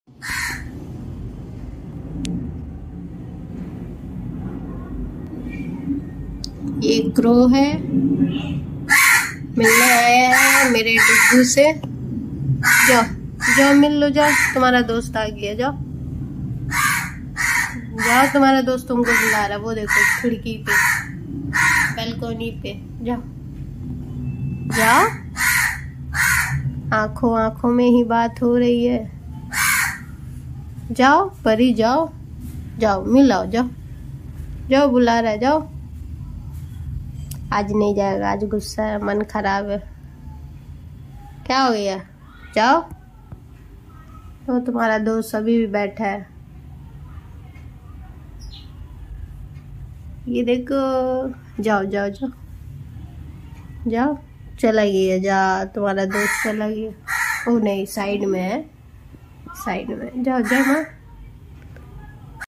ये क्रो है, मिलने आया है मेरे डुग्गू से। जाओ जाओ मिल लो, जाओ तुम्हारा दोस्त आ गया। जाओ जाओ, तुम्हारा दोस्त तुमको बुला रहा है, वो देखो खिड़की पे, बालकनी पे। जाओ जाओ, आंखों आंखों में ही बात हो रही है। जाओ परी, जाओ जाओ मिलाओ, जाओ जाओ, बुला रहा है। जाओ, आज नहीं जाएगा, आज गुस्सा है, मन खराब है। क्या हो गया? जाओ। तो तुम्हारा दोस्त अभी भी बैठा है, ये देखो। जाओ जाओ जाओ जाओ, चला गया। जा, तुम्हारा दोस्त चला गया। ओ नहीं, साइड में है, साइड में। जाओ जाओ माँ।